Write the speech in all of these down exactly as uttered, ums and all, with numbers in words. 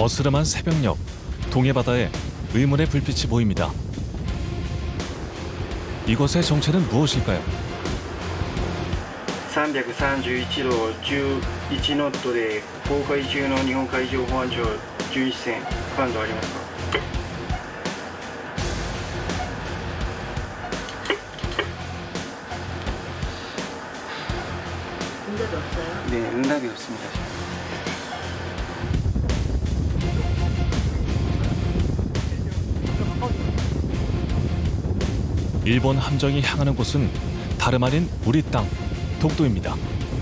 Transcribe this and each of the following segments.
어스름한 새벽녘, 동해바다에 의문의 불빛이 보입니다. 이곳의 정체는 무엇일까요? 삼백삼십일 도 십일ノットで航海中の日本海上保安庁じゅういちせん感度ありますか? 응답이 없어요? 네, 응답이 없습니다. 일본 함정이 향하는 곳은 다름 아닌 우리 땅, 독도입니다.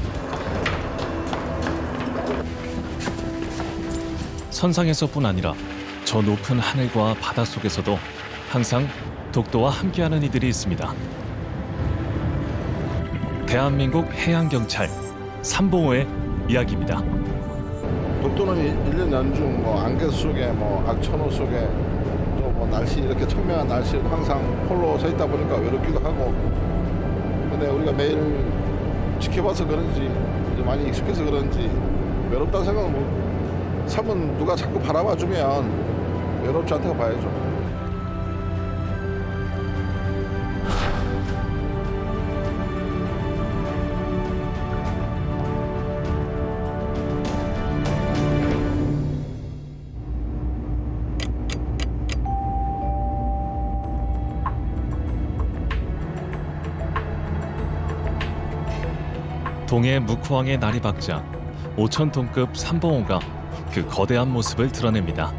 선상에서뿐 아니라 저 높은 하늘과 바다 속에서도 항상 독도와 함께하는 이들이 있습니다. 대한민국 해양경찰 삼봉호의 이야기입니다. 독도는 일 년 연중 뭐 안개 속에 뭐 악천후 속에 또 뭐 날씨 이렇게 청명한 날씨를 항상 홀로 서 있다 보니까 외롭기도 하고, 근데 우리가 매일 지켜봐서 그런지 많이 익숙해서 그런지 외롭다는 생각은 뭐 삶은 누가 자꾸 바라봐 주면 외롭지 않다고 봐야죠. 동해 묵호항의 날이 밝자 오천 톤급 삼봉호가 그 거대한 모습을 드러냅니다.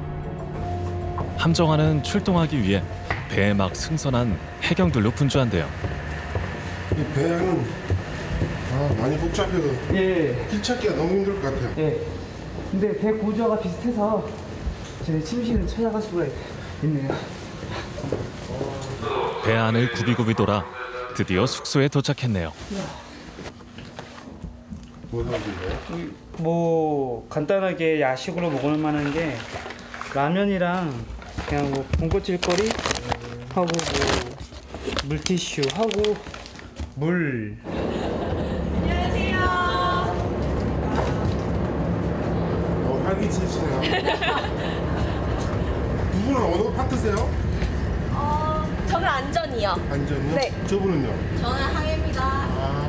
함정하는 출동하기 위해 배에 막 승선한 해경들로 분주한데요. 이 배양은 아, 많이 복잡해서 예. 길 찾기가 너무 힘들 것 같아요. 예. 근데 배 구조가 비슷해서 제 침실을 찾아갈 수가 있네요. 배 안을 굽이굽이 돌아 드디어 숙소에 도착했네요. 뭐 사주세요? 뭐 간단하게 야식으로 먹을 만한 게 라면이랑 그냥 뭐 군것질거리 하고 뭐 물티슈 하고 물. 안녕하세요. 어, 활기치시네요. 두 분은 어느 파트세요? 어, 저는 안전이요. 안전이요? 네. 저분은요? 저는 항해입니다. 아.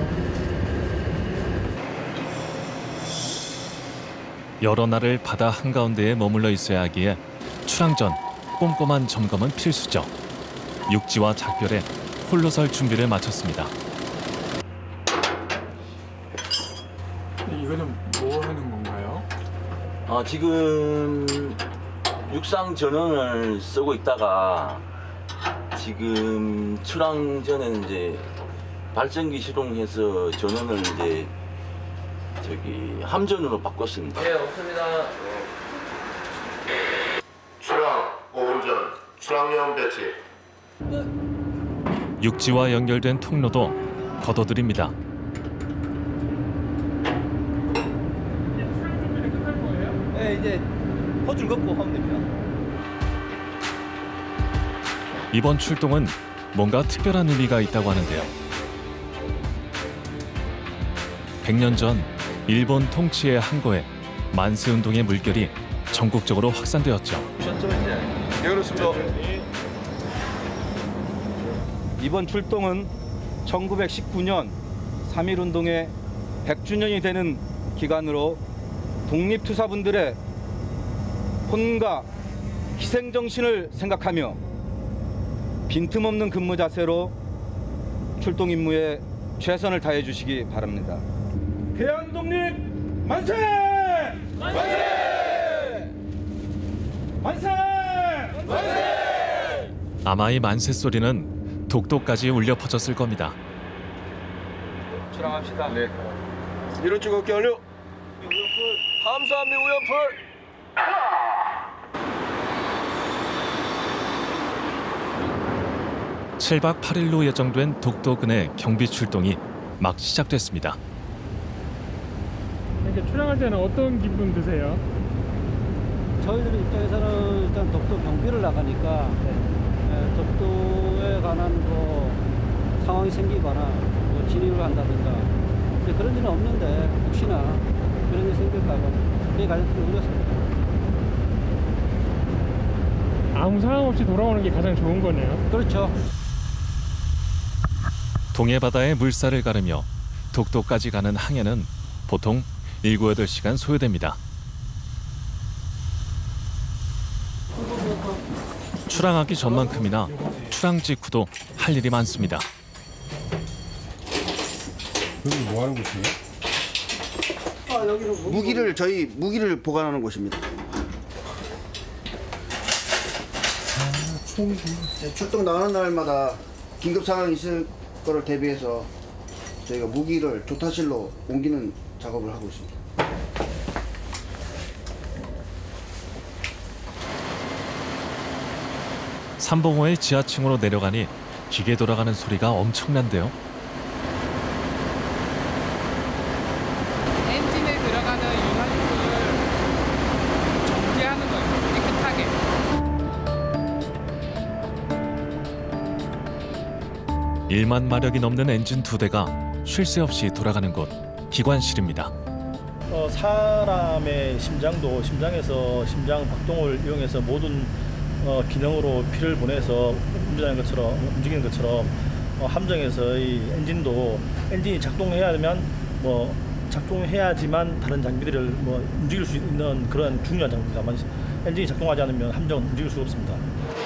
여러 날을 바다 한가운데에 머물러 있어야 하기에 출항 전 꼼꼼한 점검은 필수죠. 육지와 작별에 홀로 설 준비를 마쳤습니다. 이거는 뭐 하는 건가요? 어, 지금 육상 전원을 쓰고 있다가 지금 출항 전에는 이제 발전기 시동해서 전원을 이제 저기 함전으로 바꿨습니다. 예, 없습니다. 출항, 보온전, 출항용 배치. 육지와 연결된 통로도 걷어들입니다. 네, 이제 호줄 걷고 하면 됩니다. 이번 출동은 뭔가 특별한 의미가 있다고 하는데요. 백 년 전 일본 통치의 항거에 만세운동의 물결이 전국적으로 확산되었죠. 예, 그렇습니다. 이번 출동은 천구백십구 년 삼일운동의 백 주년이 되는 기간으로 독립투사분들의 혼과 희생정신을 생각하며 빈틈없는 근무 자세로 출동 임무에 최선을 다해 주시기 바랍니다. 대한독립 만세! 만세! 만세! 만세! 아마 이 만세 소리는 독도까지 울려 퍼졌을 겁니다. 출항합시다. 네. 이런 쪽으로 완료. 우연풀. 함수함대 우연풀. 칠 박 팔 일로 예정된 독도근의 경비 출동이 막 시작됐습니다. 이렇게 출항할 때는 어떤 기분 드세요? 저희들 입장에서는 일단 독도 경비를 나가니까 네, 독도에 관한 뭐 상황이 생기거나 뭐 진입을 한다든가 그런 일은 없는데 혹시나 그런 게 생길까 봐 그게 가장 큰 우려입니다. 아무 상황 없이 돌아오는 게 가장 좋은 거네요. 그렇죠. 동해 바다의 물살을 가르며 독도까지 가는 항해는 보통 일곱, 여덟 시간 소요됩니다. 출항하기 전만큼이나 출항 직후도 할 일이 많습니다. 여기 뭐 하는 곳이에요? 아, 여기는 무기를 저희 무기를 보관하는 곳입니다. 아, 총이 네, 출동 나가는 날마다 긴급 상황이 있을 거를 대비해서 저희가 무기를 조타실로 옮기는 작업을 하고 있습니다. 삼봉호의 지하층으로 내려가니 기계 돌아가는 소리가 엄청난데요. 엔진에 들어가는 유산소를 정지하는 거예요. 깨끗하게. 일만 마력이 넘는 엔진 두 대가 쉴 새 없이 돌아가는 곳, 기관실입니다. 어, 사람의 심장도 심장에서 심장 박동을 이용해서 모든 어, 기능으로 피를 보내서 움직이는 것처럼 움직이는 것처럼 어, 함정에서의 엔진도 엔진이 작동해야 되면 뭐 작동해야지만 다른 장비들을 뭐 움직일 수 있는 그런 중요한 장비입니다만 엔진이 작동하지 않으면 함정은 움직일 수가 없습니다.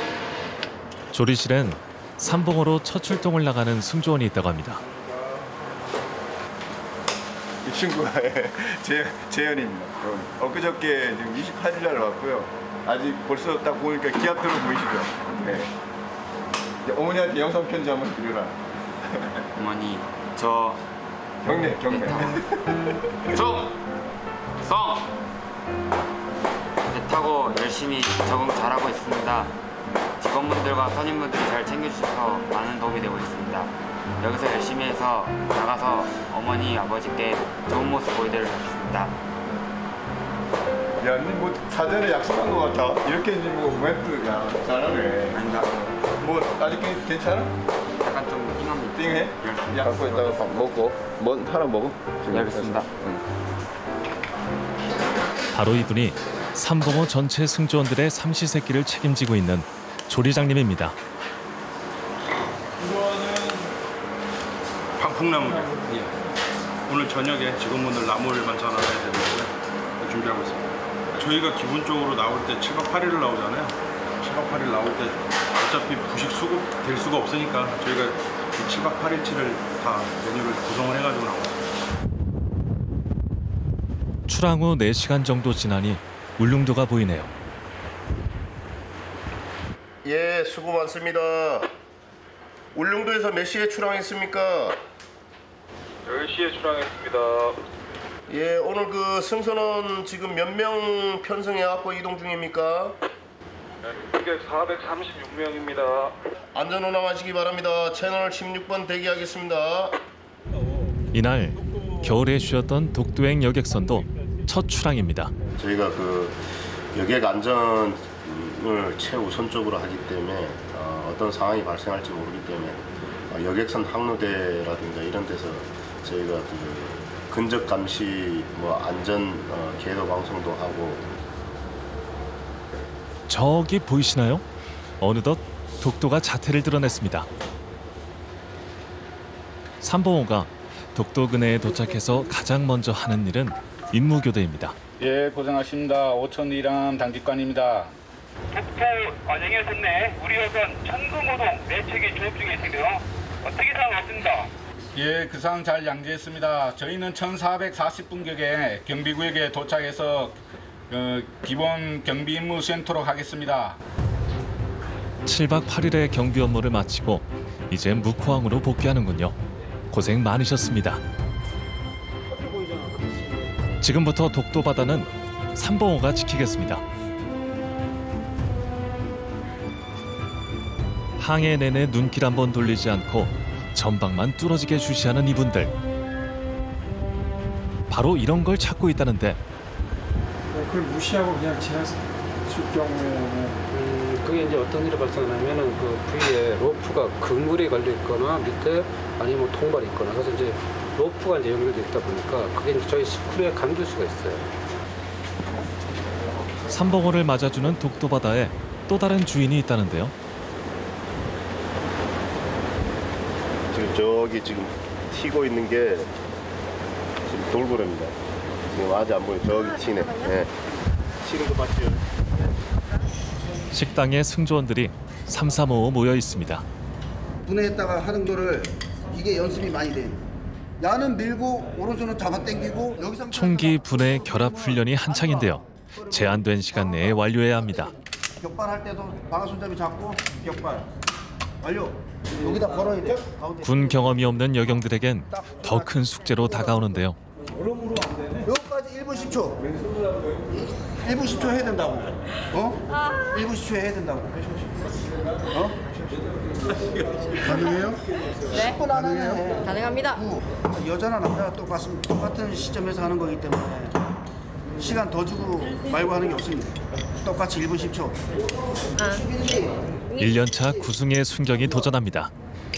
조리실엔 삼봉호로 첫 출동을 나가는 승조원이 있다고 합니다. 이 친구가 재, 재현입니다. 엊그저께 지금 이십팔 일 날 왔고요. 아직 벌써 딱 보니까 기합대로 보이시죠? 네. 어머니한테 영상 편지 한번 드려라. 어머니, 저 경례, 경례. 종! 성! 배 타고 열심히 적응 잘하고 있습니다. 직원분들과 선임분들이 잘 챙겨주셔서 많은 도움이 되고 있습니다. 여기서 열심히 해서 나가서 어머니, 아버지께 좋은 모습 보여드리도록 하겠습니다. 야, 니 뭐 사전에 약속한 것 같아. 이렇게 이제 뭐 멘트, 야, 잘하네. 아닌가? 뭐 아직 괜찮아? 약간 좀 띵합니다. 띵해? 야, 갖고 있다가 밥 먹고, 뭐 하나 먹어? 네, 알겠습니다. 응. 바로 이분이 삼봉호 전체 승조원들의 삼시세끼를 책임지고 있는 조리장님입니다. 이거는 방풍나무예요. 예. 오늘 저녁에 직원분들 나물 반찬 하나 해야 되는데 준비하고 있습니다. 저희가 기본적으로 나올 때 칠박 팔 일을 나오잖아요. 칠박 팔 일 나올 때 어차피 부식 수급 될 수가 없으니까 저희가 이 칠박 팔 일치를 다 메뉴를 구성을 해가지고 나옵니다. 출항 후 네 시간 정도 지나니 울릉도가 보이네요. 예, 수고 많습니다. 울릉도에서 몇 시에 출항했습니까? 열 시에 출항했습니다. 예, 오늘 그 승선원 지금 몇 명 편성해갖고 이동 중입니까? 이게 사백삼십육 명입니다. 안전 운항하시기 바랍니다. 채널 십육 번 대기하겠습니다. 이날 겨울에 쉬었던 독도행 여객선도 첫 출항입니다. 저희가 그 여객 안전을 최우선적으로 하기 때문에 어, 어떤 상황이 발생할지 모르기 때문에 어, 여객선 항로대라든가 이런 데서 저희가 그 근적 감시, 뭐 안전 어, 계도 방송도 하고. 저기 보이시나요? 어느덧 독도가 자태를 드러냈습니다. 삼봉호가 독도 근해에 도착해서 가장 먼저 하는 일은 임무교대입니다. 예, 고생하십니다. 오천 이람 당직관입니다. 독도 관영에 선내 우리 여선 천금호동 내책이 조업 중에 있는데요. 어떻게 상황했습니다? 예, 그 상황 잘 양지했습니다. 저희는 천사백사십 분격에 경비구역에 도착해서 어, 기본 경비 임무 수행토록 하겠습니다. 칠박 팔일의 경비 업무를 마치고 이제 묵호항으로 복귀하는군요. 고생 많으셨습니다. 지금부터 독도 바다는 삼봉호가 지키겠습니다. 항해 내내 눈길 한번 돌리지 않고 전방만 뚫어지게 주시하는 이분들. 바로 이런 걸 찾고 있다는데. 그걸 무시하고 그냥 지났을 경우에는 음, 그게 이제 어떤 일이 발생하냐면은 그 부위에 로프가 그물이 걸려 있거나 밑에 아니면 통발이 있거나 그래서 이제 로프가 이제 연결되어 있다 보니까 그게 이제 저희 스크류에 감길 수가 있어요. 삼봉호를 맞아주는 독도 바다에 또 다른 주인이 있다는데요. 지금 저기 지금 튀고 있는 게 지금 돌고래입니다. 지금 아직 안 보여. 저기 튀네. 예. 튀는 거 맞죠? 식당에 승조원들이 삼삼오오 모여 있습니다. 분해했다가 하는 거를 이게 연습이 많이 돼. 야는 밀고 오른손은 잡아 당기고 여기서 총기 분해 결합 훈련이 한창인데요. 제한된 시간 내에 완료해야 합니다. 격발할 때도 방아 손잡이 잡고 격발 완료. 여기다 걸어야 돼. 가운데. 군 경험이 없는 여경들에겐 더 큰 숙제로 다가오는데요. 여기까지 일 분 십 초. 일 분 십 초 해야 된다고. 어? 일 분 십 초 해야 된다고. 어? 가능해요? 네. 십 분 안에 해. 가능합니다. 여자나 남자가 똑같은, 똑같은 시점에서 하는 거기 때문에 시간 더 주고 말고 하는 게 없습니다. 똑같이 일 분 십 초. 일 년 차 구승의 순경이 도전합니다.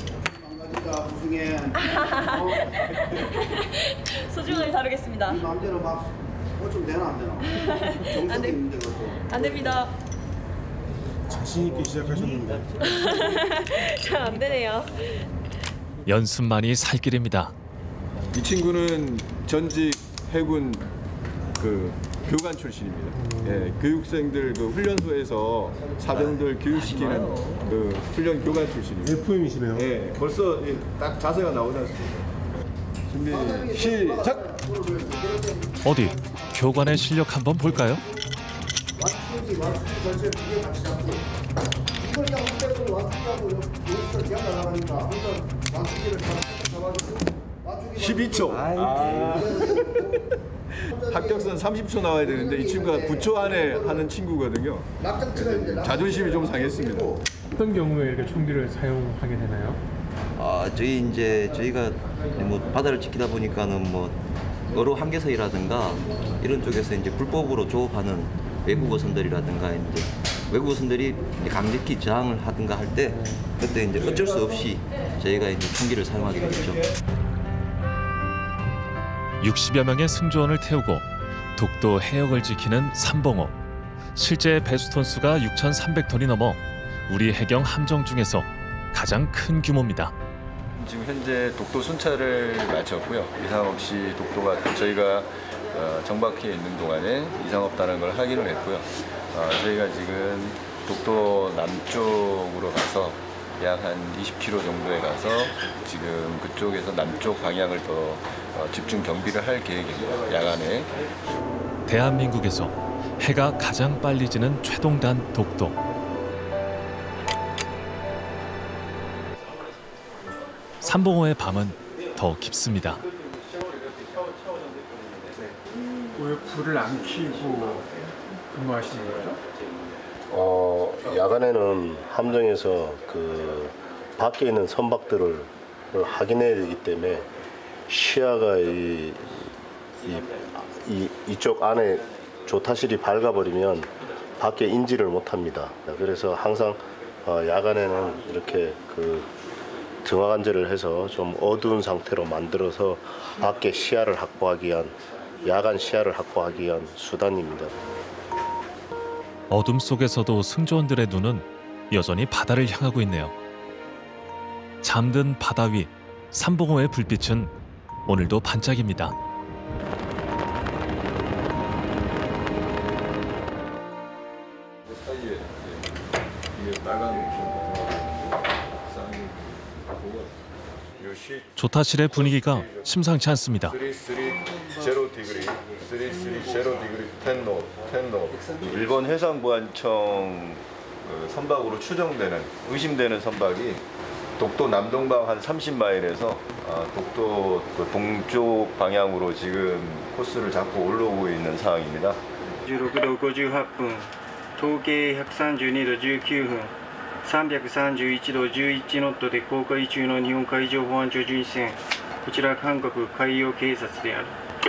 소중하게 다루겠습니다. 마음대로 막 좀 되나 안 되나? 안, 돼. 안 됩니다. 자신 있게 시작하셨는데. 잘 안 되네요. 연습만이 살 길입니다. 이 친구는 전직 해군 그 교관 출신입니다. 예, 교육생들 그 훈련소에서 사병들 교육시키는 그 훈련 교관 출신입니다. 에프엠이시네요. 예, 벌써 딱 자세가 나오지 않습니까? 준비 시작. 어디 교관의 실력 한번 볼까요? 십이 초. 아. 합격선 삼십 초 나와야 되는데 이 친구가 구 초 안에 하는 친구거든요. 자존심이 좀 상했습니다. 어떤 경우에 이렇게 총기를 사용하게 되나요? 아, 저희 이제 저희가 뭐 바다를 지키다 보니까는 뭐 어로 한계서이라든가 이런 쪽에서 이제 불법으로 조업하는 외국 어선들이라든가 이제 외국 어선들이 강력히 저항을 하든가 할 때 그때 이제 어쩔 수 없이 저희가 이제 총기를 사용하게 되죠. 육십여 명의 승조원을 태우고 독도 해역을 지키는 삼봉호. 실제 배수 톤수가 육천삼백 톤이 넘어 우리 해경 함정 중에서 가장 큰 규모입니다. 지금 현재 독도 순찰을 마쳤고요. 이상 없이 독도가 저희가 정박해 있는 동안에 이상 없다는 걸 확인을 했고요. 저희가 지금 독도 남쪽으로 가서 약 한 이십 킬로미터 정도에 가서 지금 그쪽에서 남쪽 방향을 더 집중 경비를 할 계획입니다. 야간에. 대한민국에서 해가 가장 빨리 지는 최동단 독도. 삼봉호의 밤은 더 깊습니다. 왜 불을 안 켜고 근무하시는 거죠? 어, 야간에는 함정에서 그 밖에 있는 선박들을 확인해야 되기 때문에 시야가 이, 이, 이, 이쪽 안에 조타실이 밝아버리면 밖에 인지를 못합니다. 그래서 항상 어, 야간에는 이렇게 그 등화관제를 해서 좀 어두운 상태로 만들어서 밖에 시야를 확보하기 위한 야간 시야를 확보하기 위한 수단입니다. 어둠 속에서도 승조원들의 눈은 여전히 바다를 향하고 있네요. 잠든 바다 위 삼봉호의 불빛은 오늘도 반짝입니다. 조타실의 분위기가 심상치 않습니다. 일본 해상보안청 선박으로 추정되는 의심되는 선박이 독도 남동방 한 삼십 마일에서 독도 동쪽 방향으로 지금 코스를 잡고 올라오고 있는 상황입니다. 십육 도 오십팔 분, 통계 백삼십이 도 십구 분, 삼백삼십일 도 십일ノットで航海中の日本海上保安庁巡視船、こちら韓国海洋警察である。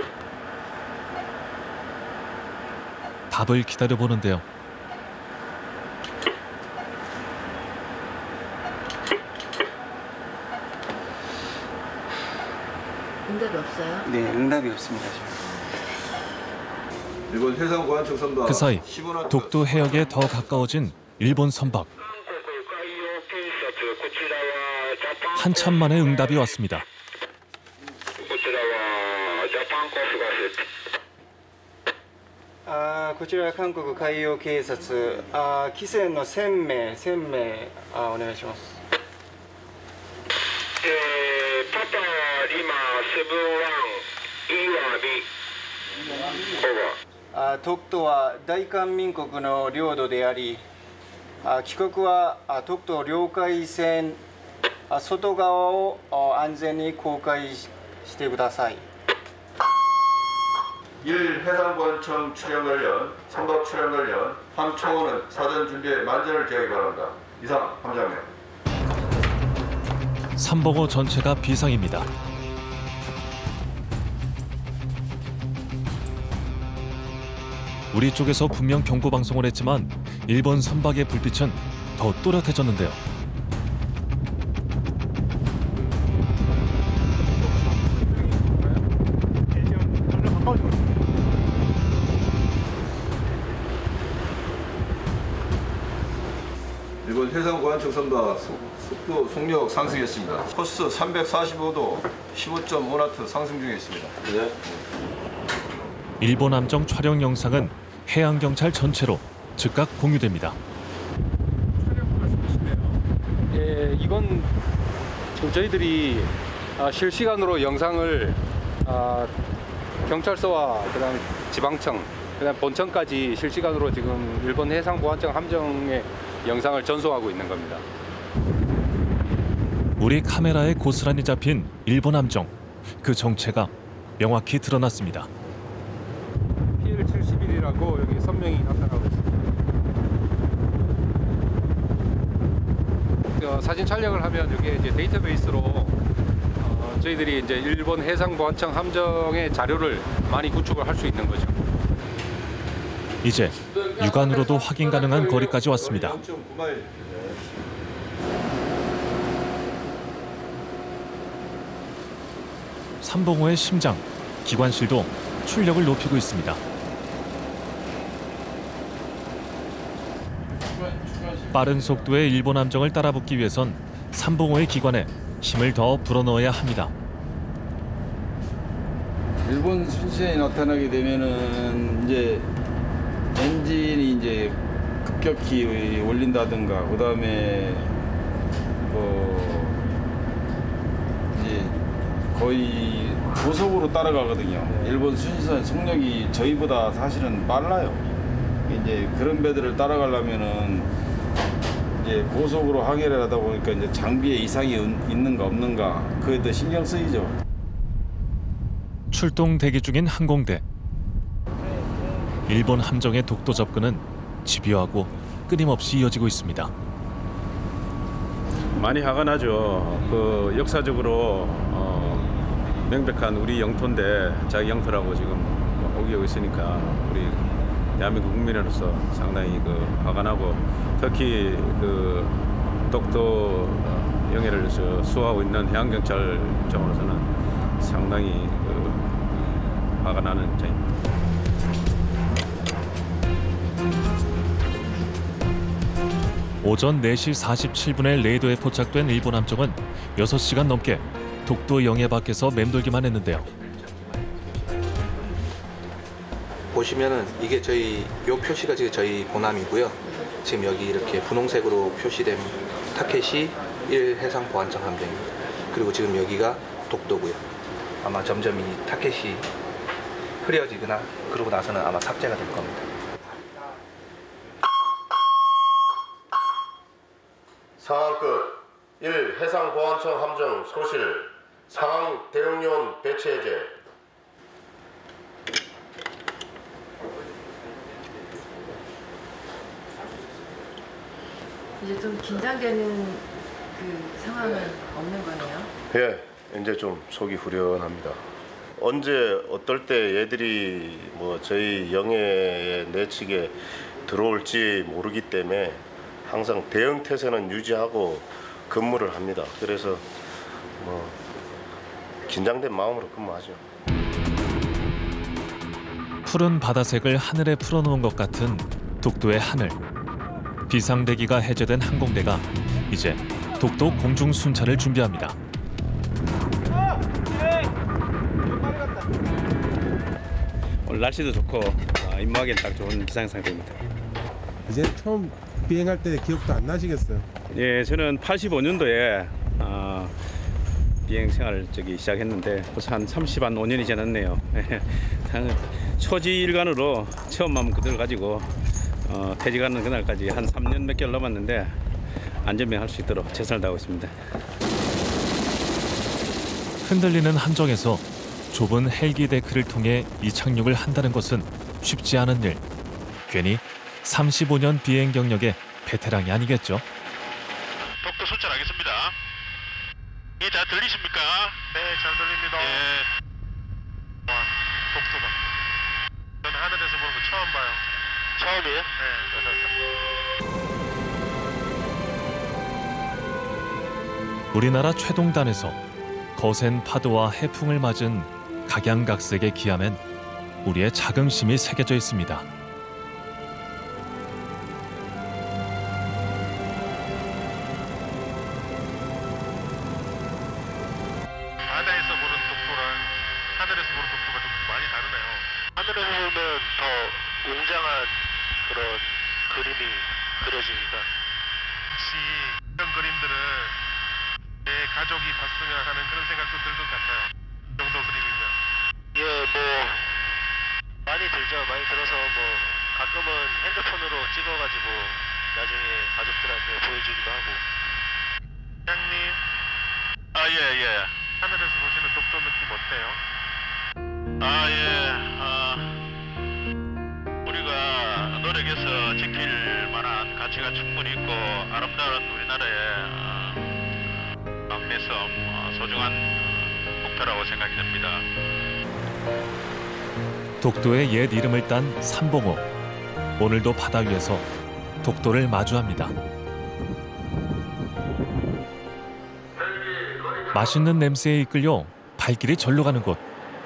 답을 기다려보는데요. 응답이 없어요? 네, 응답이 없습니다. 일본 해상보안청 선박 그 사이 독도 해역에 더 가까워진 일본 선박. 한참 만에 응답이 왔습니다. あーこちらは韓国海洋警察、あー汽船の船名、船名あーお願いします。 えー、パパリマセブンワン岩見あー徳島は大韓民国の領土であり、あー帰国はあ徳島領海線あ外側をあ安全に航海ししてください。 일 해상보안청 출항을 연, 선박 출항을 연 함청호는 사전 준비에 만전을 기하기 바랍니다. 이상 함장님. 삼봉호 전체가 비상입니다. 우리 쪽에서 분명 경고 방송을 했지만 일본 선박의 불빛은 더 또렷해졌는데요. 일본 해상보안청 선박 속도 속력 상승했습니다. 코스 삼백사십오 도 십오 점 오 나트 상승 중에 있습니다. 네. 일본 함정 촬영 영상은 해양경찰 전체로 즉각 공유됩니다. 예, 이건 지금 저희들이 아, 실시간으로 영상을 아, 경찰서와 그다음 지방청, 그다음 본청까지 실시간으로 지금 일본 해상보안청 함정의 영상을 전송하고 있는 겁니다. 우리 카메라에 고스란히 잡힌 일본 함정, 그 정체가 명확히 드러났습니다. 피엘 칠십일이라고 여기 선명히 나타나고 있습니다. 어, 사진 촬영을 하면 여기 이제 데이터베이스로 어, 저희들이 이제 일본 해상보안청 함정의 자료를 많이 구축을 할 수 있는 거죠. 이제 육안으로도 확인 가능한 거리까지 왔습니다. 삼봉호의 심장, 기관실도 출력을 높이고 있습니다. 빠른 속도의 일본 함정을 따라붙기 위해선 삼봉호의 기관에 힘을 더 불어넣어야 합니다. 일본 순시에 나타나게 되면은 이제 엔진이 이제 급격히 올린다든가, 그 다음에 뭐 이제 거의 고속으로 따라가거든요. 일본 순시선 속력이 저희보다 사실은 빨라요. 이제 그런 배들을 따라가려면은 이제 고속으로 항해를 하다 보니까 이제 장비에 이상이 있는가 없는가 그게 더 신경 쓰이죠. 출동 대기 중인 항공대. 일본 함정의 독도 접근은 집요하고 끊임없이 이어지고 있습니다. 많이 화가 나죠. 그 역사적으로 어, 명백한 우리 영토인데 자기 영토라고 지금 오기고 있으니까 우리 대한민국 국민으로서 상당히 그 화가 나고, 특히 그 독도 영해를 수호하고 있는 해양경찰청으로서는 상당히 그 화가 나는 점입니다. 오전 네 시 사십칠 분에 레이더에 포착된 일본 함정은 여섯 시간 넘게 독도 영해 밖에서 맴돌기만 했는데요. 보시면은 이게 저희 요 표시가 지금 저희 본함이고요. 지금 여기 이렇게 분홍색으로 표시된 타케시 일 해상보안청 함정입니다. 그리고 지금 여기가 독도고요. 아마 점점 이 타케시 흐려지거나 그러고 나서는 아마 삭제가 될 겁니다. 상황 끝. 일 해상보안청 함정 소실. 상황 대응요원 배치 해제. 이제 좀 긴장되는 그 상황은 없는 거네요. 예, 이제 좀 속이 후련합니다. 언제 어떨 때 얘들이 뭐 저희 영해의 내측에 들어올지 모르기 때문에 항상 대응 태세는 유지하고 근무를 합니다. 그래서 뭐 긴장된 마음으로 근무하죠. 푸른 바다색을 하늘에 풀어놓은 것 같은 독도의 하늘. 비상대기가 해제된 항공대가 이제 독도 공중 순찰을 준비합니다. 오늘 날씨도 좋고 입무하기엔 딱 좋은 기상 상태입니다. 이제 처음 비행할 때 기억도 안 나시겠어요? 예, 저는 팔십오 년도에 어, 비행 생활을 저기 시작했는데 벌써 한 삼십오 년이 지났네요. 초지일관으로 처음 마음 그대로 가지고 어, 퇴직하는 그날까지 한 삼 년 몇 개월 남았는데 안전비행할 수 있도록 최선을 다하고 있습니다. 흔들리는 함정에서 좁은 헬기 데크를 통해 이착륙을 한다는 것은 쉽지 않은 일. 괜히 삼십오 년 비행 경력의 베테랑이 아니겠죠. 독도 순찰하겠습니다. 예, 잘 들리십니까? 네, 잘 들립니다. 예. 와, 독도다. 저는 하늘에서 보는 거 처음 봐요. 처음이에요? 네. 우리나라 최동단에서 거센 파도와 해풍을 맞은 각양각색의 기암엔 우리의 자긍심이 새겨져 있습니다. 바다에서 보는 독도랑 하늘에서 보는 독도가 좀 많이 다르네요. 하늘에서 보면 더 웅장한 그런 그림이 그려집니다. 혹시 이런 그림들은 내 가족이 봤으면 하는 그런 생각도 들 것 같아요. 이 정도 그림이면. 예, 뭐 많이 들죠. 많이 들어서 뭐 가끔은 핸드폰으로 찍어가지고 나중에 가족들한테 보여주기도 하고. 형님. 아, 예, 예. 하늘에서 보시는 독도 느낌 어때요? 아, 예. 아, 우리가 노력해서 지킬 만한 가치가 충분히 있고 아름다운 우리나라의 남매섬 소중한 목표라고 생각이 됩니다. 독도의 옛 이름을 딴 삼봉호. 오늘도 바다 위에서 독도를 마주합니다. 맛있는 냄새에 이끌려 발길이 절로 가는 곳.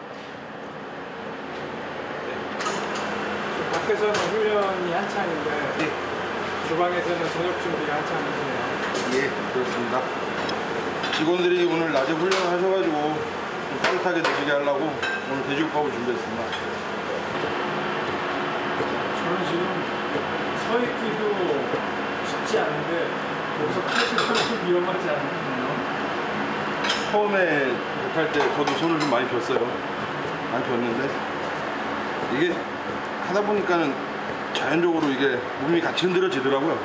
밖에서는 훈련이 한창인데 예. 주방에서는 저녁 준비가 한창이시네요. 예, 그렇습니다. 직원들이 오늘 낮에 훈련을 하셔가지고 좀 따뜻하게 드시게 하려고 오늘 돼지국밥을 준비했습니다. 저는 지금 서 있기도 쉽지 않은데 여기서 타시면 위험하지 않나요? 처음에 못할 때 저도 손을 좀 많이 폈어요. 많이 폈는데 이게 하다 보니까는 자연적으로 이게 몸이 같이 흔들어지더라고요.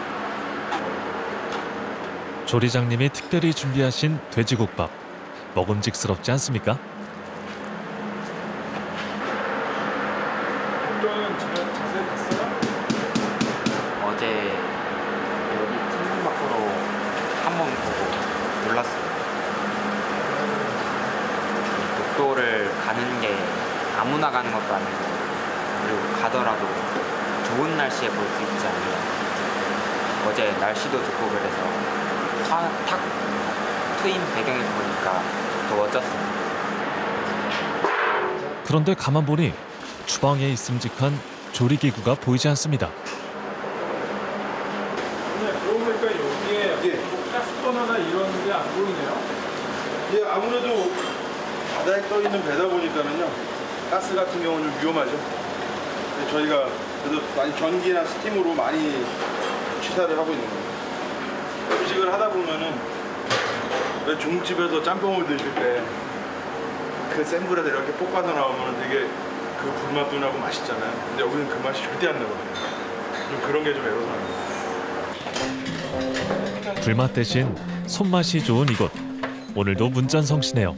조리장님이 특별히 준비하신 돼지국밥. 먹음직스럽지 않습니까? 독도는 자세히 봤어요? 어제 여기 창문 밖으로 한 번 보고 놀랐어요. 독도를 가는 게 아무나 가는 것도 아니고 그리고 가더라도 좋은 날씨에 볼 수 있지 않나. 어제 날씨도 좋고 그래서 타, 탁 트인 배경에서 보니까 더 멋졌습니다. 그런데 가만 보니 주방에 있음직한 조리기구가 보이지 않습니다. 네, 그러고 보니까 여기에 예. 뭐 가스버너나 이런 게 안 보이네요. 예, 아무래도 바다에 떠 있는 배다 보니까는요 가스 같은 경우는 좀 위험하죠. 저희가 그래도 많이 전기나 스팀으로 많이 취사를 하고 있는 거예요. 음식을 하다 보면은 왜 중국집에서 짬뽕을 드실 때 그 센 불에다 이렇게 볶아서 나오면 되게 그 불맛도 나고 맛있잖아요. 근데 여기는 그 맛이 절대 안 나거든요. 좀 그런 게 좀 애로사항입니다. 불맛 대신 손맛이 좋은 이곳. 오늘도 문전성시네요.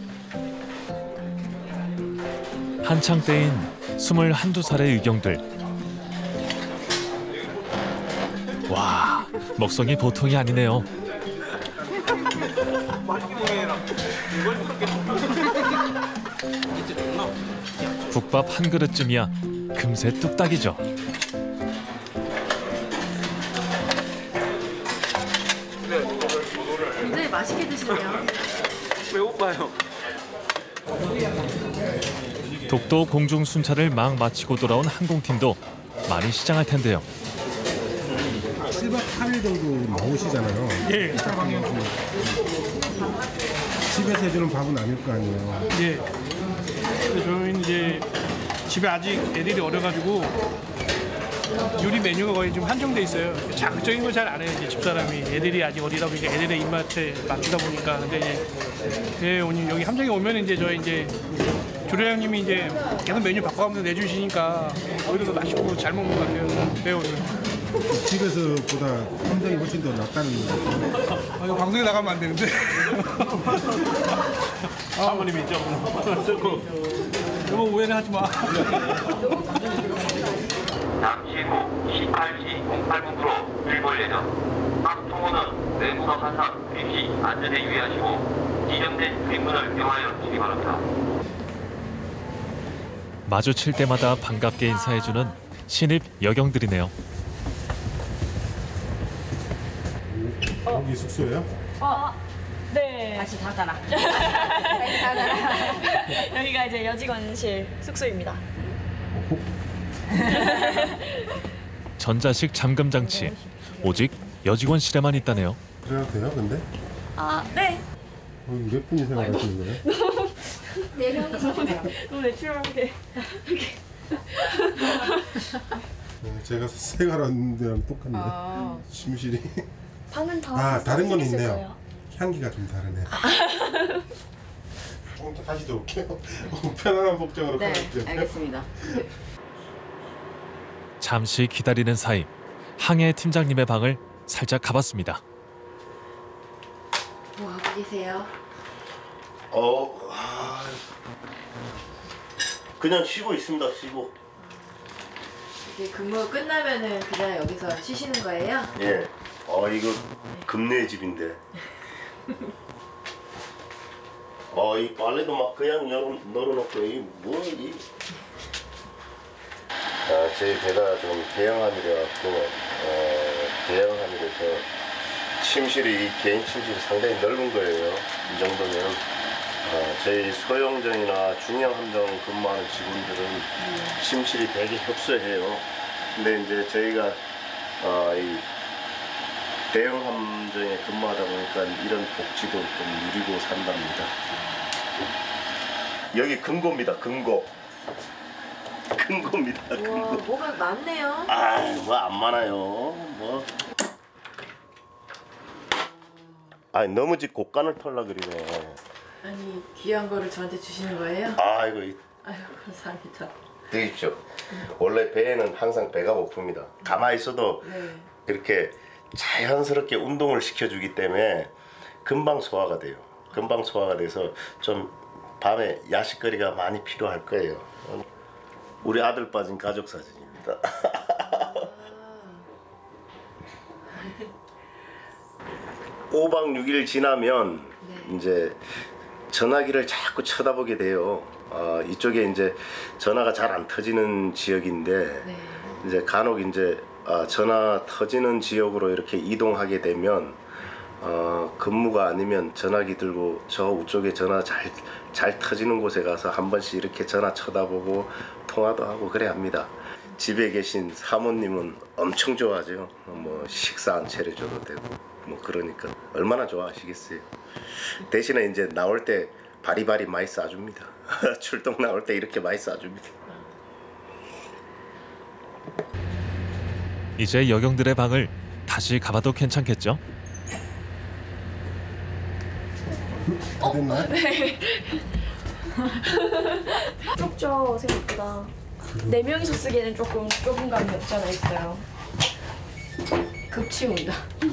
한창 때인 스물한두 살의 의경들. 와, 먹성이 보통이 아니네요. 국밥 한 그릇쯤이야 금세 뚝딱이죠. 굉장히 맛있게 드시네요. 배고파요. 독도 공중 순찰을 막 마치고 돌아온 항공팀도 많이 시장할 텐데요. 칠 박 팔 일 정도 나오시잖아요. 예. 집에서 해주는 밥은 아닐 거 아니에요. 예. 저희는 이제 집에 아직 애들이 어려가지고 요리 메뉴가 거의 좀 한정돼 있어요. 자극적인 걸 잘 안 해요. 이제 집사람이 애들이 아직 어리다 보니까 애들의 입맛에 맞추다 보니까. 근데 이제 예, 오늘 여기 함정에 오면 이제 저희 이제 조례장님이 이제 계속 메뉴 바꿔가면서 내주시니까 오히려 더 맛있고 잘 먹는 것 같아요. 네, 오늘. 집에서보다 함정이 훨씬 더 낫다는 거죠. 아, 이거 방송에 나가면 안 되는데. 사모님이 있죠. 여보 오해는 하지 마. 잠시 후 십팔 시 공팔 분으로 출발 예정. 각 통호는 내무가 가상 비시 안전에 유의하시고 지정된 뒷문을 이용하여 주기 바랍니다. 마주칠 때마다 반갑게 인사해주는 신입 여경들이네요. 여기 숙소예요? 어, 네. 다시 닫아라. 다시 닫아라. 여기가 이제 여직원실 숙소입니다. 전자식 잠금 장치 오직 여직원실에만 있다네요. 그래도 돼요, 근데? 아, 네. 어, 몇 분이 생활하시는 거예요? 네 명. 너무 내추럴하게. 네, 제가 생활하는 데랑 똑같네요. 아. 침실이. 방은 다 아, 다른 건 있네요. 거예요. 향기가 좀 다르네요. 조금 더 다시 들어올게요. 편안한 복장으로 네, 가볼게요. 알겠습니다. 잠시 기다리는 사이 항해 팀장님의 방을 살짝 가봤습니다. 뭐 하고 계세요? 어, 아, 그냥 쉬고 있습니다. 쉬고. 이제 근무 끝나면은 그냥 여기서 쉬시는 거예요? 예. 어, 이거 금내 집인데. 어, 이 빨래도 막 그냥 널어, 널어놓고 이 뭐 이. 아, 저희 배가 좀 대형함이라 갖고 어, 대형함이라서 침실이 이 개인 침실이 상당히 넓은 거예요. 이 정도면 어, 저희 소형정이나 중형 함정 근무하는 직원들은 음. 침실이 되게 협소해요. 근데 이제 저희가 어, 이 대형 함정에 근무하다 보니까 이런 복지도 좀 누리고 산답니다. 여기 금고입니다. 금고. 금고입니다. 금고. 우와, 뭐가 많네요. 아, 뭐 안 많아요. 뭐. 아, 너무 집 곡간을 털라 그러네. 아니 귀한 거를 저한테 주시는 거예요? 아, 이거 아유 감사합니다. 드십시오. 원래 배에는 항상 배가 고픕니다. 가만히 있어도 네. 이렇게 자연스럽게 운동을 시켜주기 때문에 금방 소화가 돼요. 금방 소화가 돼서 좀 밤에 야식거리가 많이 필요할 거예요. 우리 아들 빠진 가족 사진입니다. 오 박 육 일 지나면 네. 이제 전화기를 자꾸 쳐다보게 돼요. 어, 이쪽에 이제 전화가 잘 안 터지는 지역인데 네. 이제 간혹 이제 어, 전화 터지는 지역으로 이렇게 이동하게 되면 어, 근무가 아니면 전화기 들고 저 우쪽에 전화 잘, 잘 터지는 곳에 가서 한 번씩 이렇게 전화 쳐다보고 통화도 하고 그래 합니다. 집에 계신 사모님은 엄청 좋아하죠. 뭐 식사 안 차려줘도 되고 뭐 그러니까 얼마나 좋아하시겠어요. 대신에 이제 나올 때 바리바리 많이 싸줍니다. 출동 나올 때 이렇게 많이 싸줍니다. 이제 여경들의 방을 다시 가봐도 괜찮겠죠? 다 됐나요? 네. 좁죠 생각보다. 네 명이서 쓰기에는 조금 좁은 감이 없지 않아 있어요. 급치운다.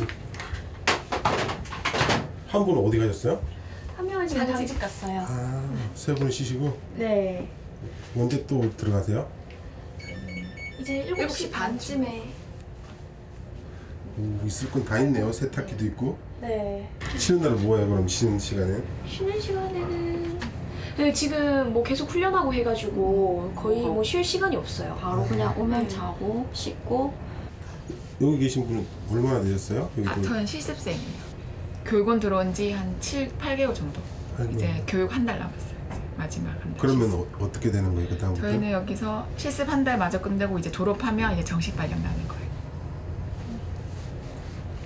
한 분은 어디 가셨어요? 한 명은 지금 당직 갔어요. 아, 세 분은 쉬시고 네. 언제 또 들어가세요? 이제 일곱 시 반쯤에. 오, 있을 건 다 있네요. 세탁기도 있고. 네. 쉬는 날은 뭐예요? 그럼 쉬는 시간에? 쉬는 시간에는 네, 지금 뭐 계속 훈련하고 해가지고 거의 뭐 쉴 시간이 없어요. 바로 그냥 오면 자고 씻고. 여기 계신 분은 얼마나 되셨어요? 여기 아, 저는 실습생이에요. 교육원 들어온 지 한 칠, 팔 개월 정도. 아이고. 이제 교육 한 달 남았어요. 이제 마지막 한 달. 그러면 어, 어떻게 되는 거예요? 그 다음부터? 저희는 여기서 실습 한 달 마저 끝내고 이제 졸업하면 이제 정식 발령 나는 거예요.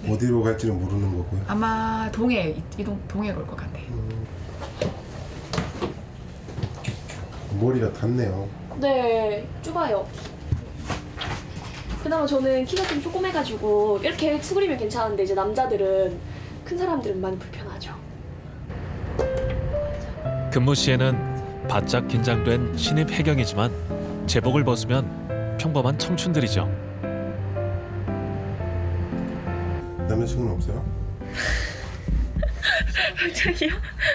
어디로 갈지는 모르는 거고요. 아마 동해 이동 동해로 올 것 같아. 음. 머리가 닿네요. 네, 좁아요. 그나마 저는 키가 좀 조그매가지고 이렇게 수그리면 괜찮은데 이제 남자들은 큰 사람들은 많이 불편하죠. 근무 시에는 바짝 긴장된 신입 해경이지만 제복을 벗으면 평범한 청춘들이죠. 남자친구는 없어요? 갑자기요?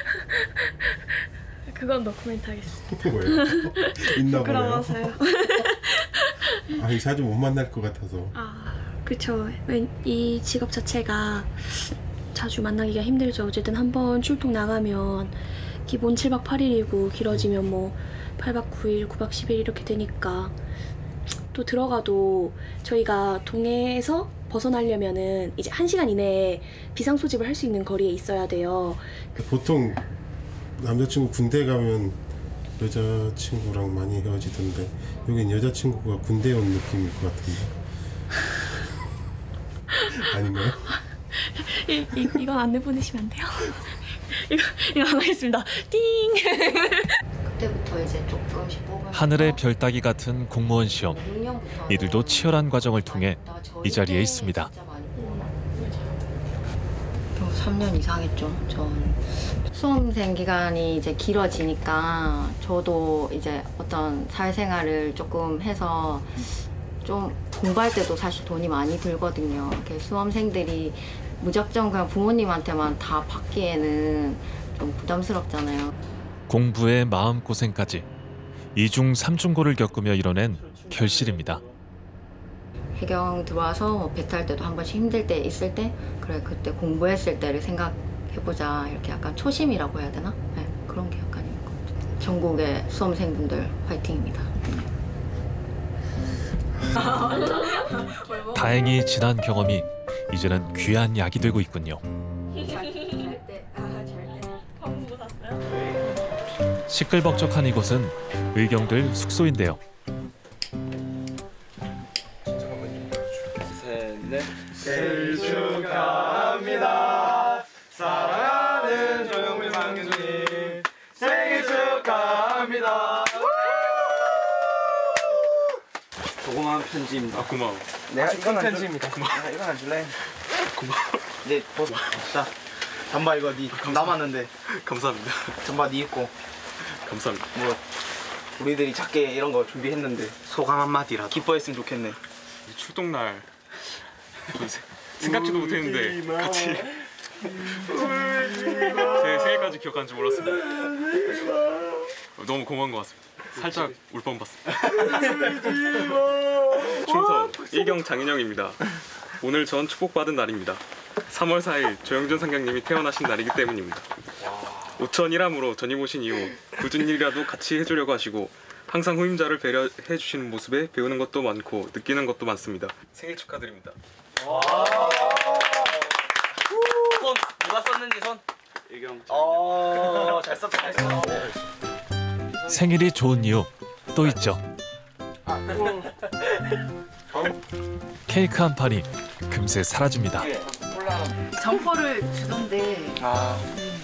그건 노코멘트 하겠습니다. 왜요? 있나 보네요. 부끄러워서요. 아니 자주 못 만날 것 같아서. 아, 그렇죠. 이 직업 자체가 자주 만나기가 힘들죠. 어쨌든 한번 출동 나가면 기본 칠 박 팔 일이고 길어지면 뭐 팔 박 구 일, 구 박 십 일 이렇게 되니까 또 들어가도 저희가 동해에서 벗어나려면은 이제 한 시간 이내에 비상 소집을 할 수 있는 거리에 있어야 돼요. 보통 남자친구 군대 가면 여자친구랑 많이 헤어지던데 여긴 여자친구가 군대 온 느낌일 것 같은데. 아닌가요? 이, 이, 이건 안내 보내시면 안 돼요? 이거, 이거 안 하겠습니다. 띵! 그때부터 이제 조금씩 뽑으면서 하늘의 별 따기 같은 공무원 시험. 이들도 치열한 과정을 통해 이 자리에 있습니다. 삼 년 이상 했죠. 전 수험생 기간이 이제 길어지니까 저도 이제 어떤 사회생활을 조금 해서 좀 공부할 때도 사실 돈이 많이 들거든요. 이렇게 수험생들이 무작정 그냥 부모님한테만 다 받기에는 좀 부담스럽잖아요. 공부에 마음고생까지 이중 삼중고를 겪으며 이뤄낸 결실입니다. 해경 들어와서 뭐 배 탈 때도 한 번씩 힘들 때 있을 때 그래 그때 공부했을 때를 생각해보자 이렇게 약간 초심이라고 해야 되나? 네, 그런 게 약간 있는 것 같아요. 전국의 수험생분들 화이팅입니다. 다행히 지난 경험이 이제는 귀한 약이 되고 있군요. 시끌벅적한 이곳은 의경들 숙소인데요. 생일 축하합니다. 사랑하는 조영민 상교수님 생일 축하합니다. 조그마한 편지입니다. 아 고마워. 내가 이건 안 편지입니다. 줄- 내가 이건 안 줄래. 고마워. 이제 벗어. 자, 잠바 이거 니 남았는데. 감사합니다. 잠바 니 입고. 감사합니다. 뭐 우리들이 작게 이런 거 준비했는데 소감 한마디라도. 기뻐했으면 좋겠네. 이 출동날 좀 세- 생각지도 못했는데 같이 제 생일까지 기억하는 줄 몰랐습니다. 너무 고마운 것 같습니다. 살짝 울 뻔 봤습니다. 충성 일경 장인영입니다. 오늘 전 축복받은 날입니다. 삼월 사일 조영준 상경님이 태어나신 날이기 때문입니다. 오천일함으로 전임 오신 이후 굳은 일이라도 같이 해주려고 하시고 항상 후임자를 배려해 주시는 모습에 배우는 것도 많고 느끼는 것도 많습니다. 생일 축하드립니다. 손 누가 썼는지 손. 일경. 어, 잘 썼다 잘 썼다. 생일이 좋은 이유 또 있죠. 케이크 한 판이 금세 사라집니다. 점퍼를 주던데 아,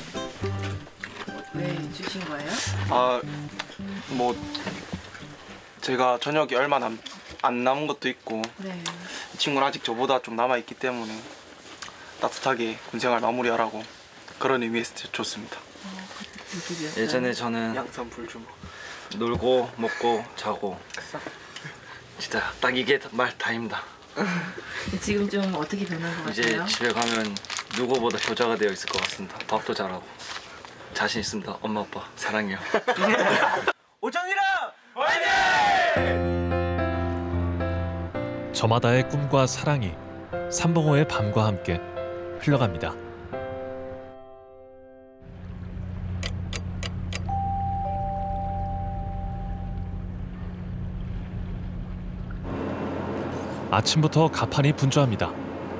왜 주신 거예요? 아, 뭐 제가 저녁이 얼마 남, 안 남은 것도 있고 네. 이 친구는 아직 저보다 좀 남아 있기 때문에 따뜻하게 군생활 마무리하라고 그런 의미에서 좋습니다. 예전에 저는 양산 불주먹 놀고 먹고 자고 진짜 딱 이게 말 다입니다. 지금 좀 어떻게 변한 것 이제 같아요? 집에 가면 누구보다 효자가 되어 있을 것 같습니다. 밥도 잘하고 자신 있습니다. 엄마 아빠 사랑해요. 오천일함 화이팅! 저마다의 꿈과 사랑이 삼봉호의 밤과 함께 흘러갑니다. 아침부터 가판이 분주합니다.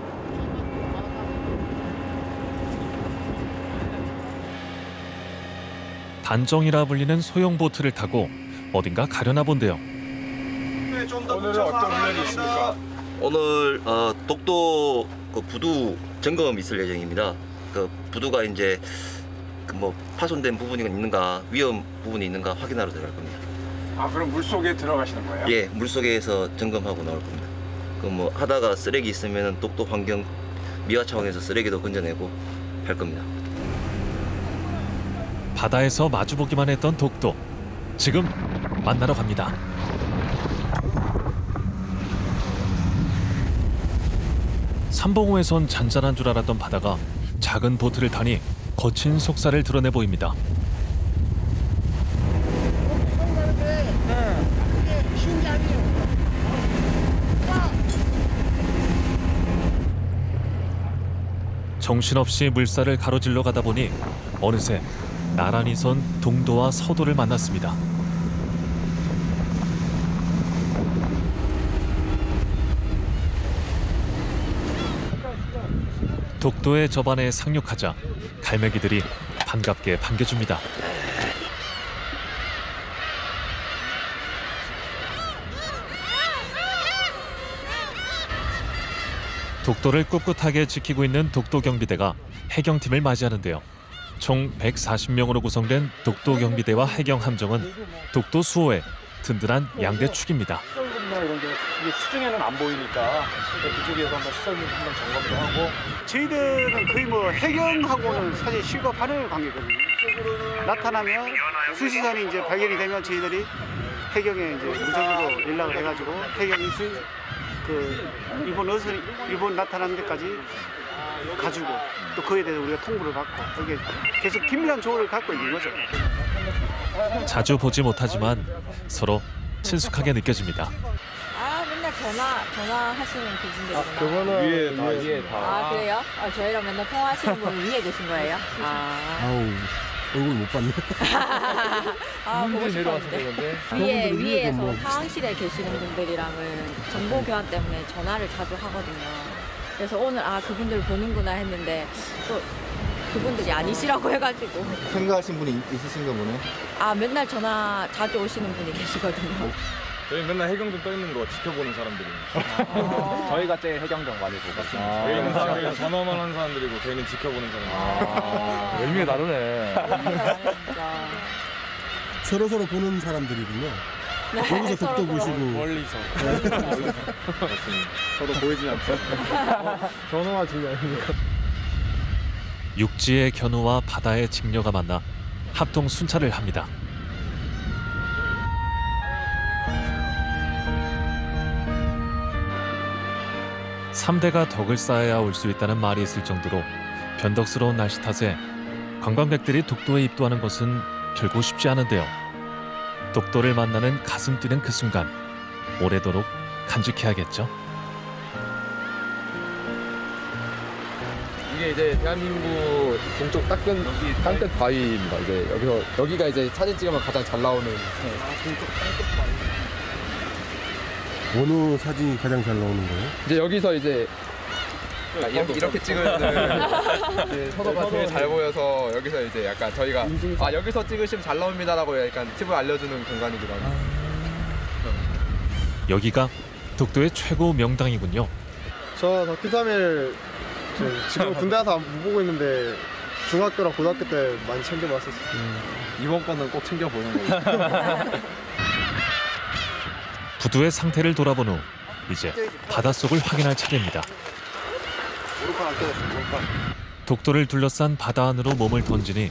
단정이라 불리는 소형 보트를 타고 어딘가 가려나 본데요. 오늘은 어떤 훈련이 있습니까? 오늘 어, 독도 그 부두 점검이 있을 예정입니다. 그 부두가 이제 그 뭐 파손된 부분이 있는가, 위험 부분이 있는가 확인하러 들어갈 겁니다. 아, 그럼 물 속에 들어가시는 거예요? 예, 물 속에서 점검하고 나올 겁니다. 그 뭐 하다가 쓰레기 있으면 독도 환경 미화 차원에서 쓰레기도 건져내고 할 겁니다. 바다에서 마주보기만 했던 독도, 지금 만나러 갑니다. 삼봉호에선 잔잔한 줄 알았던 바다가 작은 보트를 타니 거친 속살을 드러내 보입니다. 정신없이 물살을 가로질러 가다 보니 어느새 나란히 선 동도와 서도를 만났습니다. 독도의 저반에 상륙하자 갈매기들이 반갑게 반겨줍니다. 독도를 꿋꿋하게 지키고 있는 독도경비대가 해경팀을 맞이하는데요. 총 백사십 명으로 구성된 독도경비대와 해경함정은 독도 수호의 든든한 양대 축입니다. 시설물이나 이런 게 이게 수중에는 안 보이니까 그쪽에서 한번 시설물 한번 점검도 하고. 저희들은 거의 뭐 해경하고는 사실 실과하는 관계거든요. 나타나면 수시선이 이제 발견이 되면 저희들이 해경에 이제 우선으로 연락을 해가지고 해경이 수, 그 일본 어선 일본 나타나는 데까지 가지고 또 그에 대해서 우리가 통보를 받고 이게 계속 긴밀한 조언을 갖고 있는 거죠. 자주 보지 못하지만 서로 친숙하게 느껴집니다. 아 맨날 전화 전화하시는 그분들이구나. 아, 그거는 위에 다 위에 다. 아 그래요? 아, 저희랑 맨날 통화하시는 분 위에 계신 거예요? 아. 아우 얼굴 못 봤네. 아 보고 싶었는데. 위에 위에서 상황실에 계시는 분들이랑은 정보 교환 때문에 전화를 자주 하거든요. 그래서 오늘 아 그분들 보는구나 했는데 또 그분들이 아니시라고 해가지고. 생각하신 분이 있으신가 보네. 아 맨날 전화 자주 오시는 분이 계시거든요. 저희 맨날 해경정 떠 있는 거 지켜보는 사람들입니다. 아. 저희가 제일 해경정 많이 보고 있습니다. 아. 저희는 사람들은 전화만 하는 사람들이고 저희는 지켜보는 사람들. 아. 의미가 다르네. 서로 서로 보는 사람들이군요. 네, 여기서 서로 독도 서로. 보시고 멀리서. 저도 보이진 않죠. 전화가 중요하니까. 육지의 견우와 바다의 직녀가 만나 합동 순찰을 합니다. 삼대가 덕을 쌓아야 올 수 있다는 말이 있을 정도로 변덕스러운 날씨 탓에 관광객들이 독도에 입도하는 것은 결코 쉽지 않은데요. 독도를 만나는 가슴 뛰는 그 순간 오래도록 간직해야겠죠. 이게 이제 대한민국 동쪽 땅끝 땅끝 바위입니다. 이제 여기서 여기가 이제 사진 찍으면 가장 잘 나오는. 동쪽 땅끝 바위. 어느 사진이 가장 잘 나오는 거예요? 이제 여기서 이제 이렇게, 이렇게 찍으면 이제 서로가 제일 잘 보여서 여기서 이제 약간 저희가 아 여기서 찍으시면 잘 나옵니다라고 약간 팁을 알려주는 공간이기도 합니다. 여기가 독도의 최고 명당이군요. 저 덕기 삼 일 지금 군대 와서 못 보고 있는데 중학교랑 고등학교 때 많이 챙겨봤었어요. 음, 이번 거는 꼭 챙겨보는 거예요. 부두의 상태를 돌아본 후 이제 바닷속을 확인할 차례입니다. 독도를 둘러싼 바다 안으로 몸을 던지니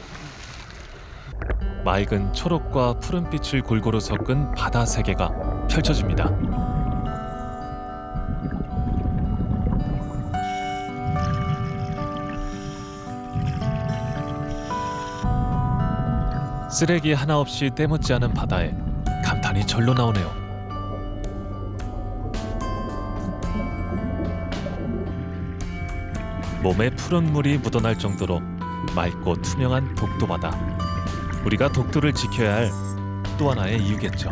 맑은 초록과 푸른빛을 골고루 섞은 바다 세계가 펼쳐집니다. 쓰레기 하나 없이 때묻지 않은 바다에 감탄이 절로 나오네요. 몸에 푸른 물이 묻어날 정도로 맑고 투명한 독도바다. 우리가 독도를 지켜야 할 또 하나의 이유겠죠.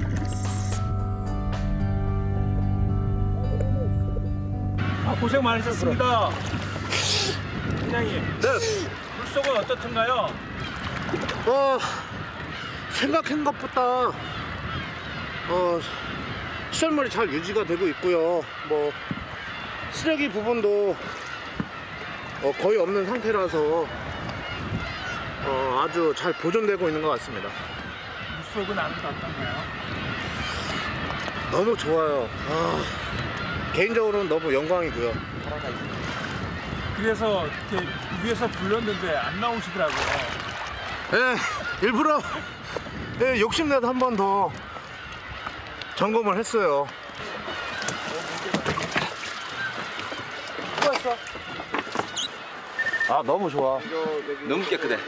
아, 고생 많으셨습니다. 팀장님. 네. 물속은 어떻던가요? 어, 생각한 것보다 어, 시설물이 잘 유지가 되고 있고요. 뭐 쓰레기 부분도 어, 거의 없는 상태라서 어, 아주 잘 보존되고 있는 것 같습니다. 물속은 아무도 어떤가요? 너무 좋아요. 아, 개인적으로는 너무 영광이고요. 그래서 이렇게 위에서 불렀는데 안 나오시더라고요. 예, 일부러 예, 욕심내서 한 번 더 점검을 했어요. 아, 너무 좋아. 너무 깨끗해.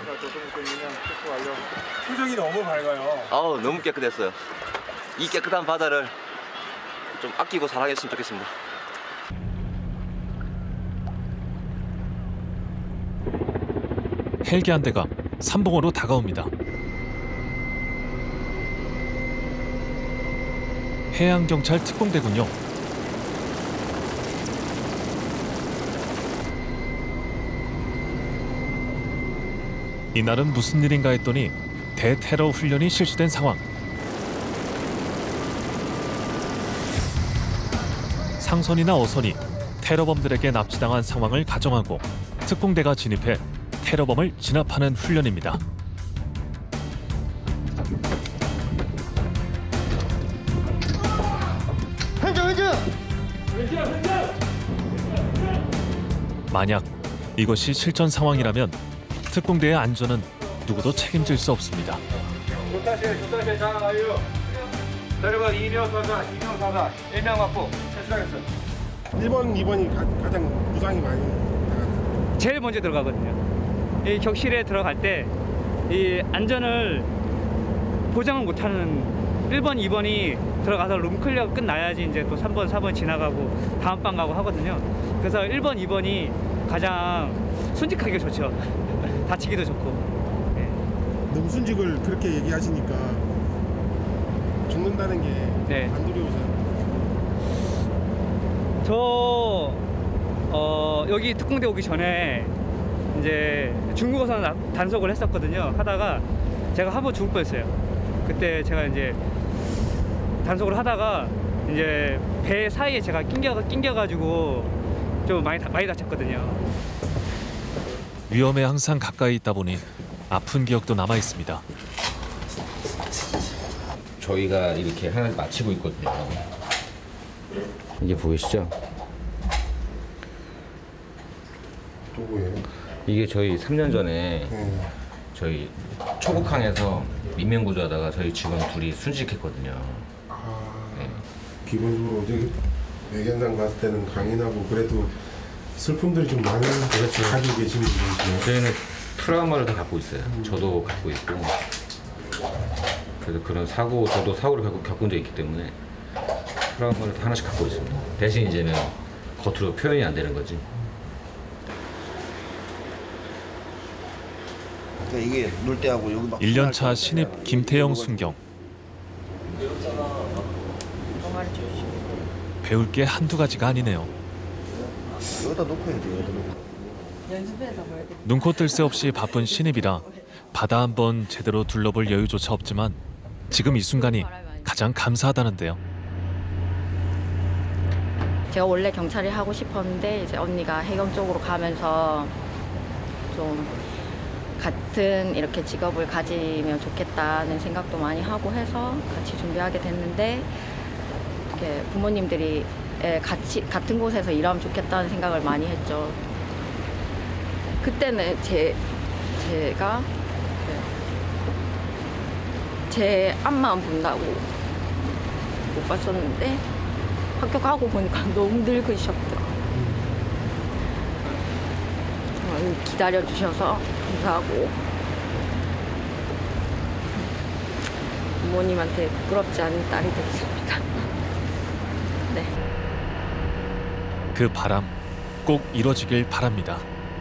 표정이 너무 밝아요. 아우, 너무 깨끗했어요. 이 깨끗한 바다를 좀 아끼고 사랑했으면 좋겠습니다. 헬기 한 대가 삼봉으로 다가옵니다. 해양경찰 특공대군요. 이날은 무슨 일인가 했더니 대테러 훈련이 실시된 상황. 상선이나 어선이 테러범들에게 납치당한 상황을 가정하고 특공대가 진입해 테러범을 진압하는 훈련입니다. 회전 회전! 만약 이것이 실전 상황이라면 특공대의 안전은 누구도 책임질 수 없습니다. 조타실, 조타실 자 가요. 데려가 이 명 사사, 이 명 사사, 일 명 맞고 퇴출하겠어. 일 번, 이 번이 가, 가장 부상이 많이 제일 먼저 들어가거든요. 이 격실에 들어갈 때 이 안전을 보장을 못하는 일 번, 이 번이 들어가서 룸 클리어가 끝나야지 이제 또 삼 번, 사 번 지나가고 다음 방 가고 하거든요. 그래서 일 번, 이 번이 가장 순직하기가 좋죠. 다치기도 좋고. 네. 너무 순직을 그렇게 얘기하시니까 죽는다는 게 네. 안 두려우세요? 저 어, 여기 특공대 오기 전에 이제 중국어선 단속을 했었거든요. 하다가 제가 한 번 죽을 뻔했어요. 그때 제가 이제 단속을 하다가 이제 배 사이에 제가 낑겨 낑겨가지고 좀 많이 많이 다쳤거든요. 위험에 항상 가까이 있다 보니 아픈 기억도 남아 있습니다. 저희가 이렇게 하나를 마치고 있거든요. 이게 보이시죠? 또 뭐예요? 이게 저희 삼 년 전에 음. 저희 초국항에서 민명구조하다가 저희 직원 둘이 순직했거든요. 아, 네. 기본적으로 어제 외견장 갔을 때는 강인하고 그래도 슬픔들이 좀 많은 그렇죠. 가지고 계시는 분이시네요. 저희는 트라우마를 다 갖고 있어요. 음. 저도 갖고 있고. 그래서 그런 사고, 저도 사고를 겪, 겪은 적이 있기 때문에 트라우마를 다 하나씩 갖고 있습니다. 대신 이제는 겉으로 표현이 안 되는 거지. 이게 놀 때하고 여기 막 일 년 차 신입 김태영 순경. 배울 게 한두 가지가 아니네요. 여기다 놓고 해야 돼. 여기다 놓고. 연습해서 뭘 눈코 뜰 새 없이 바쁜 신입이라 바다 한번 제대로 둘러볼 여유조차 없지만 지금 이 순간이 가장 감사하다는데요. 제가 원래 경찰이 하고 싶었는데 이제 언니가 해경 쪽으로 가면서 좀 같은 이렇게 직업을 가지면 좋겠다는 생각도 많이 하고 해서 같이 준비하게 됐는데 이렇게 부모님들이 같이 같은 곳에서 일하면 좋겠다는 생각을 많이 했죠. 그때는 제 제가 제 앞만 본다고 못 봤었는데 학교 가고 보니까 너무 늙으셨더라고요. 기다려주셔서 감사하고 부모님한테 부끄럽지 않은 딸이 됐습니다. 네. 그 바람 꼭 이뤄지길 바랍니다.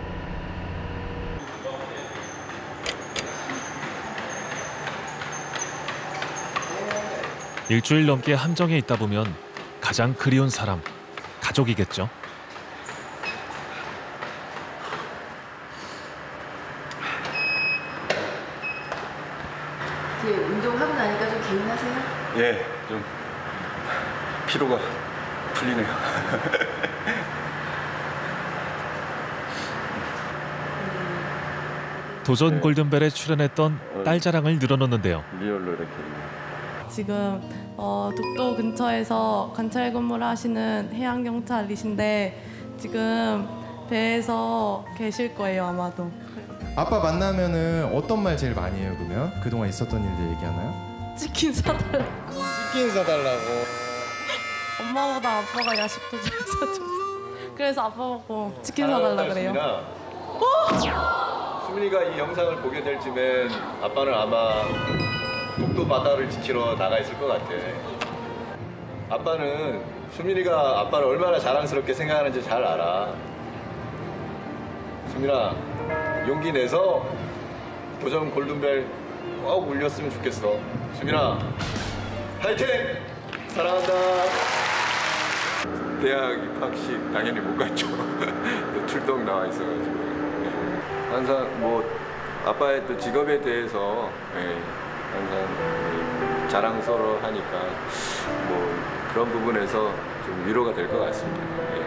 일주일 넘게 함정에 있다 보면 가장 그리운 사람, 가족이겠죠. 운동하고 나니까 좀 개운하세요? 예, 좀 피로가 풀리네요. 도전 골든벨에 출연했던 딸 자랑을 늘어놓는데요. 리얼로 이렇게. 지금 어, 독도 근처에서 관찰 근무를 하시는 해양경찰이신데 지금 배에서 계실 거예요, 아마도. 아빠 만나면은 어떤 말 제일 많이 해요, 그러면? 그동안 있었던 일들 얘기하나요? 치킨 사달라고. 치킨 사달라고. 엄마보다 아빠가 야식도 잘 사줘서. 그래서 아빠 보고 치킨 사달라 그래요. 어? 수민이가 이 영상을 보게 될 쯤엔 아빠는 아마 독도 바다를 지키러 나가 있을 것 같아. 아빠는 수민이가 아빠를 얼마나 자랑스럽게 생각하는지 잘 알아. 수민아, 용기 내서 도전 골든벨 꼭 울렸으면 좋겠어. 수민아, 화이팅! 사랑한다. 대학 입학식 당연히 못 갔죠. 또 출동 나와 있어가지고. 네. 항상 뭐 아빠의 또 직업에 대해서 네, 항상 자랑스러워 하니까 뭐 그런 부분에서 좀 위로가 될 것 같습니다.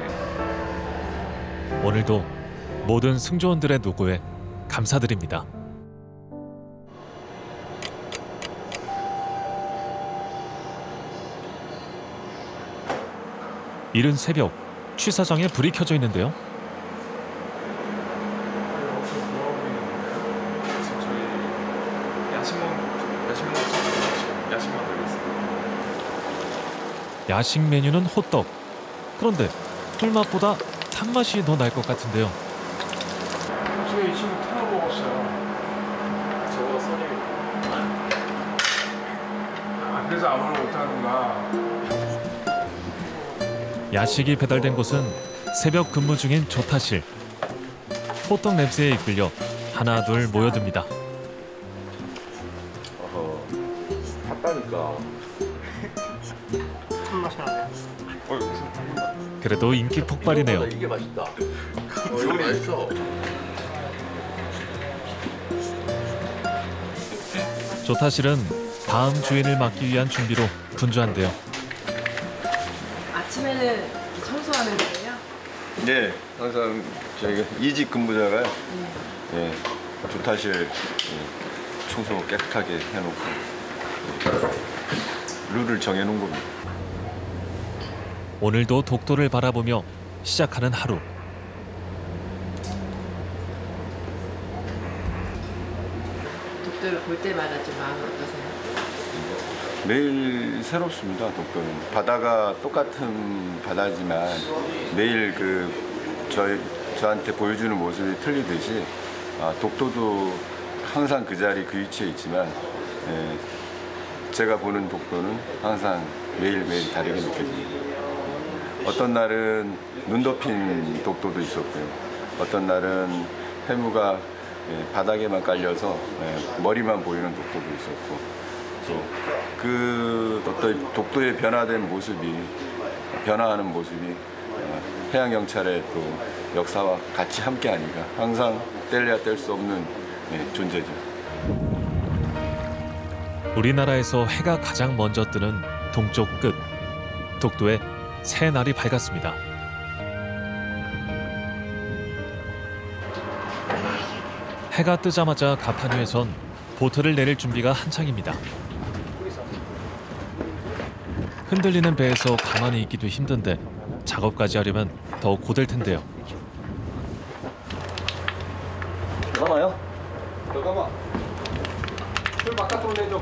네. 오늘도 모든 승조원들의 노고에 감사드립니다. 이른 새벽 취사장에 불이 켜져 있는데요. 야식 메뉴는 호떡. 그런데 꿀맛보다 탄맛이 더 날 것 같은데요. 저희 이 친구 타러 먹었어요. 저거 선이. 아, 그래서 아무를 못하는구나. 야식이 배달된 곳은 새벽 근무 중인 조타실. 호떡 냄새에 이끌려 하나 둘 모여듭니다. 어허, 탔다니까. 탄맛이 나네요. 그래도 인기 폭발이네요. 이게 맛있다. 어, 이거 맛있어. 조타실은 다음 주인을 맡기 위한 준비로 분주한데요. 아침에는 청소하는 거예요? 네, 항상 저희가 이직 근무자가요. 네, 조타실 네, 청소 깨끗하게 해놓고 네, 룰을 정해놓은 겁니다. 오늘도 독도를 바라보며 시작하는 하루. 독도를 볼 때마다 좀 마음이 어떠세요? 매일 새롭습니다. 독도는 바다가 똑같은 바다지만 매일 그 저희 저한테 보여주는 모습이 틀리듯이 아, 독도도 항상 그 자리 그 위치에 있지만 예, 제가 보는 독도는 항상 매일매일 다르게 느껴집니다. 어떤 날은 눈 덮인 독도도 있었고요. 어떤 날은 해무가 예, 바닥에만 깔려서 예, 머리만 보이는 독도도 있었고 또 그 어떤 독도의 변화된 모습이 변화하는 모습이 해양경찰의 또 역사와 같이 함께하니까 항상 뗄래야 뗄 수 없는 예, 존재죠. 우리나라에서 해가 가장 먼저 뜨는 동쪽 끝. 독도에 새 날이 밝았습니다. 해가 뜨자마자 갑판 위에선 보트를 내릴 준비가 한창입니다. 흔들리는 배에서 가만히 있기도 힘든데 작업까지 하려면 더 고될 텐데요. 가마요? 잠깐만. 술 바깥으로 내줘.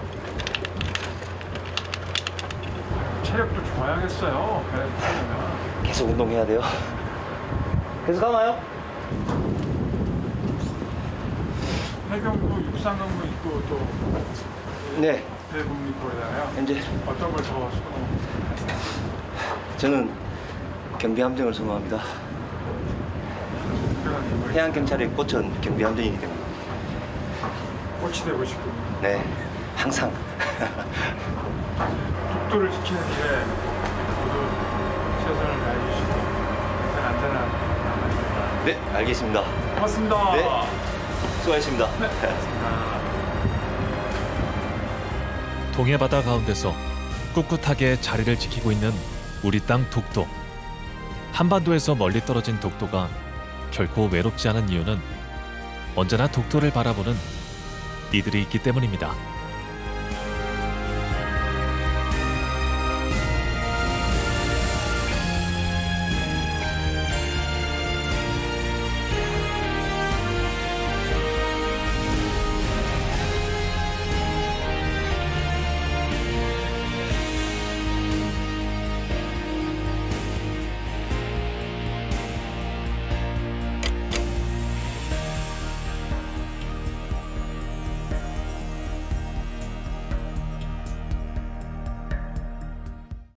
체력도 좋아야겠어요. 배를 타려면. 계속 운동해야 돼요. 계속 가마요? 해경도 육상근무 있고 또 네. 대근무 있고 그러잖아요. 이제 어떤 걸 더 선호? 저는 경비함정을 선호합니다. 해양경찰의 꽃은 경비함정이기 때문에. 꽃이 되고 싶고. 네, 항상. 독도를 지키는 게 모두 최선을 다해주시고 안전한. 네, 알겠습니다. 고맙습니다. 네, 수고하셨습니다. 네, 고맙습니다. 동해 바다 가운데서 꿋꿋하게 자리를 지키고 있는 우리 땅 독도. 한반도에서 멀리 떨어진 독도가 결코 외롭지 않은 이유는 언제나 독도를 바라보는 이들이 있기 때문입니다.